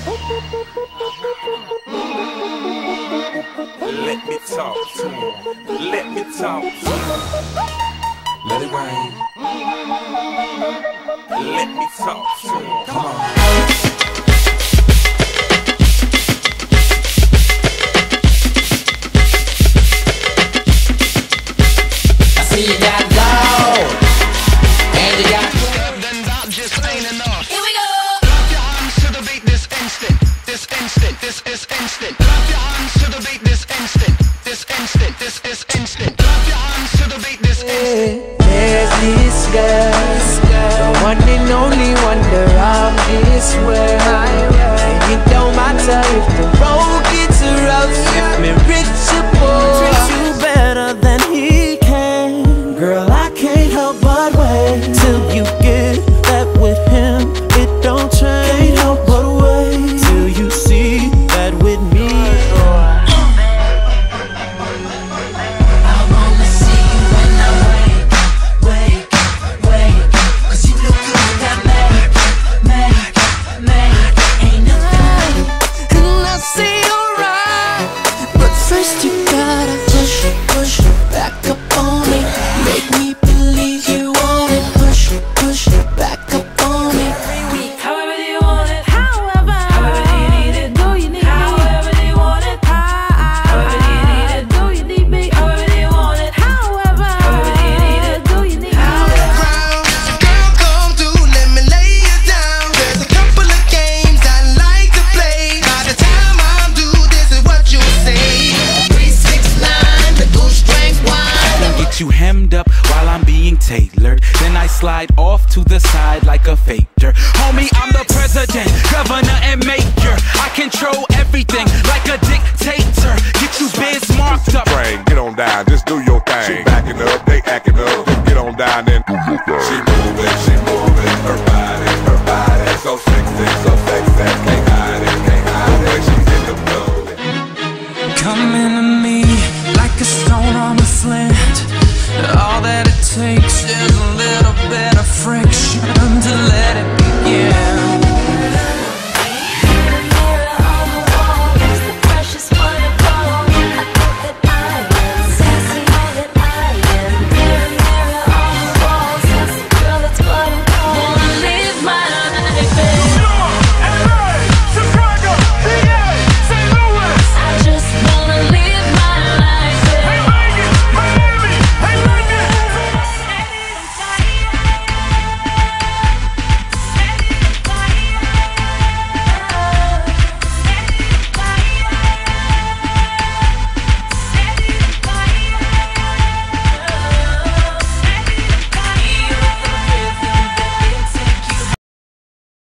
Let me talk to him. Let me talk to him. Let it rain. Let me talk to him. Come on. You got low, and you got then that just ain't enough. Here we go. Clap your hands to the beat this instant. This instant, this is instant. Clap your hands to the beat this instant. This instant, this is instant. Clap your hands to the beat this instant. There's this girl, the one and only wonder of this world. And it don't matter if the road gets rough, if me rich or poor. Treat you better than he can. Girl, I can't help but wait till you get that with him. It don't change. Can't help but wait till you see that with me. I wanna see you when I wake. Cause you look good, that make. Ain't nothing. And I say alright, but first you gotta push back up on me. Make me believe you want it. Push back up on me. However you want it, however you need it, do you need me? However you want it, however you need it, do you need me? However you want it, however you need it, do you need me? Girl, come through, let me lay you down. There's a couple of games I like to play. By the time I'm through, this is what you say. 3, 6, 9, the goose drank wine. Now get you hemmed up while I'm being tailored. Then I slide off to the side like a faker. Homie, I'm the president, governor, and mayor. I control everything like a dictator. Get you biz marked up. Brain, get on down, just do your thing. She backing up, they acting up, just get on down and do your thing.